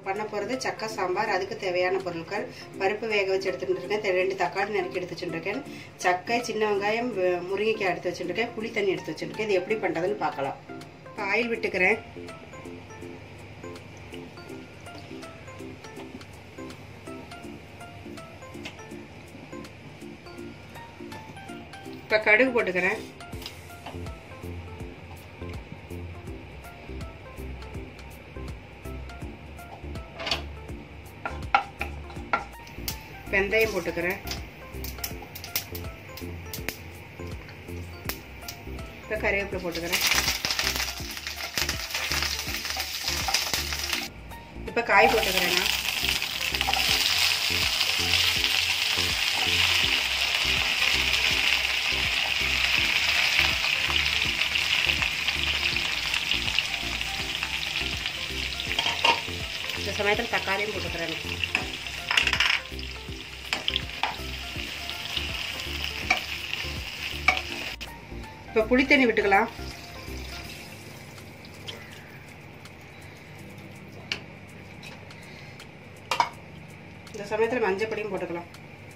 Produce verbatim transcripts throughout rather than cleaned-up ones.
பண்ண போகிறது சக்கை சாம்பார். அதுக்கு தேவையான பொருட்கள்: பருப்பு வேக வச்சு எடுத்துகிட்டு இருக்கேன், ரெண்டு தக்காளி நறுக்கி எடுத்து வச்சுருக்கேன், சக்கை, சின்ன வெங்காயம், முருங்கைக்காய் எடுத்து வச்சுருக்கேன், புளி தண்ணி எடுத்து வச்சுருக்கேன். இது எப்படி பண்ணுறதுன்னு பார்க்கலாம். இப்போ ஆயில் விட்டுக்கிறேன். இப்போ கடுகு போட்டுக்கிறேன். வெந்தயம் போட்டுக்கிறேன். இப்போ கறிவேப்பிலை போட்டுக்கிறேன். இப்போ காய் போட்டுக்கிறேன். நான் இந்த சமயத்தில் தக்காளியும் போட்டுக்கிறேன். இப்போ புளி தண்ணி விட்டுக்கலாம். இந்த சமயத்தில் மஞ்சள் பொடியும் போட்டுக்கலாம்.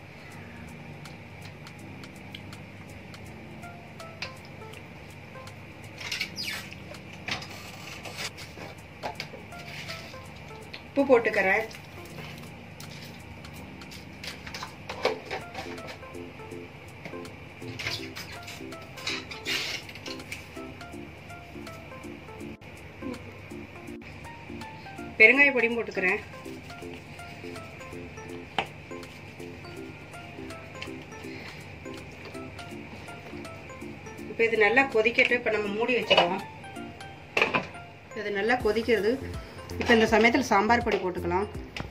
உப்பு போட்டுக்கிறேன். பெருங்காய பொடியும் போட்டுக்கிறேன். இப்போ இது நல்லா கொதிக்கட்டும். இப்போ நம்ம மூடி வச்சிருவோம். இது நல்லா கொதிக்கிறது. இப்போ இந்த சமயத்தில் சாம்பார் பொடி போட்டுக்கலாம்.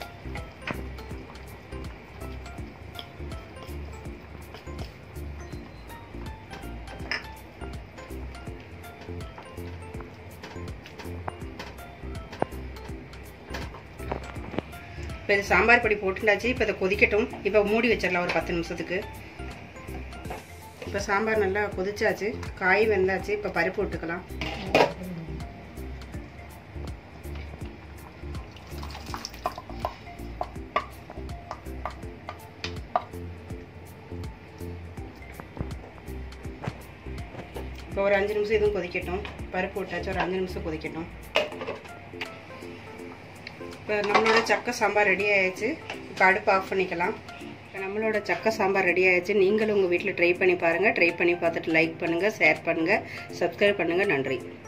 இப்போ இது சாம்பார் பொடி போட்டுண்டாச்சு. இப்போ இதை கொதிக்கட்டும். இப்போ மூடி வச்சிடலாம் ஒரு பத்து நிமிஷத்துக்கு. இப்போ சாம்பார் நல்லா கொதிச்சாச்சு, காய் வெந்தாச்சு. இப்போ பருப்பு விட்டுக்கலாம். இப்போ ஒரு அஞ்சு நிமிஷம் இதுவும் கொதிக்கட்டும். பருப்பு விட்டாச்சு, ஒரு அஞ்சு நிமிஷம் கொதிக்கட்டும். இப்போ நம்மளோட சக்கை சாம்பார் ரெடி ஆயிடுச்சு. இப்போ அடுப்பு ஆஃப் பண்ணிக்கலாம். இப்போ நம்மளோட சக்கை சாம்பார் ரெடி ஆயிடுச்சு. நீங்களும் உங்கள் வீட்டில் ட்ரை பண்ணி பாருங்கள். ட்ரை பண்ணி பார்த்துட்டு லைக் பண்ணுங்கள், ஷேர் பண்ணுங்கள், சப்ஸ்கிரைப் பண்ணுங்கள். நன்றி.